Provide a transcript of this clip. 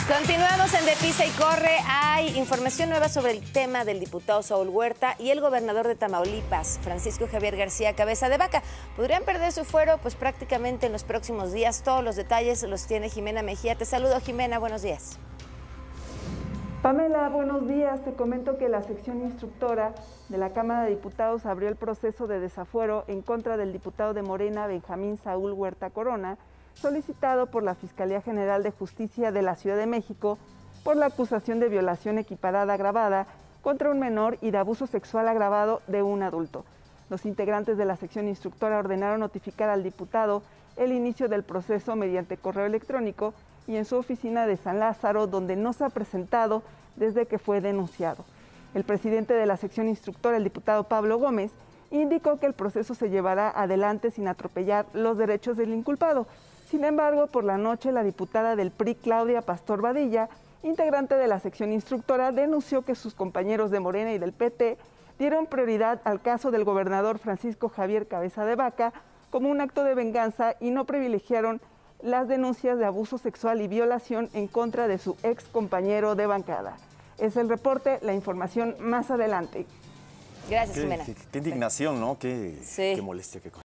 Continuamos en Deprisa y Corre. Hay información nueva sobre el tema del diputado Saúl Huerta y el gobernador de Tamaulipas, Francisco Javier García Cabeza de Vaca. Podrían perder su fuero pues prácticamente en los próximos días. Todos los detalles los tiene Jimena Mejía. Te saludo, Jimena, buenos días. Pamela, buenos días. Te comento que la sección instructora de la Cámara de Diputados abrió el proceso de desafuero en contra del diputado de Morena, Benjamín Saúl Huerta Corona, solicitado por la Fiscalía General de Justicia de la Ciudad de México por la acusación de violación equiparada agravada contra un menor y de abuso sexual agravado de un adulto. Los integrantes de la sección instructora ordenaron notificar al diputado el inicio del proceso mediante correo electrónico y en su oficina de San Lázaro, donde no se ha presentado desde que fue denunciado. El presidente de la sección instructora, el diputado Pablo Gómez, indicó que el proceso se llevará adelante sin atropellar los derechos del inculpado. Sin embargo, por la noche, la diputada del PRI, Claudia Pastor Badilla, integrante de la sección instructora, denunció que sus compañeros de Morena y del PT dieron prioridad al caso del gobernador Francisco Javier Cabeza de Vaca como un acto de venganza y no privilegiaron las denuncias de abuso sexual y violación en contra de su ex compañero de bancada. Es el reporte, la información más adelante. Gracias, Jimena. Qué indignación, ¿no? Qué molestia.